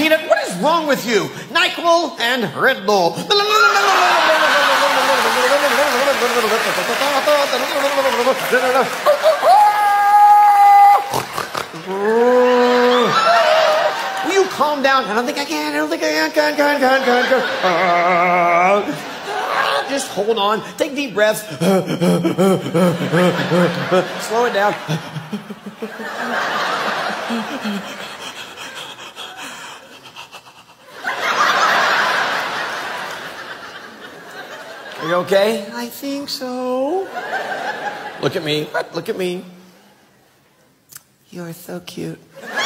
Peanut, what is wrong with you? NyQuil and Red Bull. Will you calm down? I don't think I can. I don't think I can. Just hold on. Take deep breaths. Slow it down. Are you okay? I think so. Look at me. Look at me. You're so cute.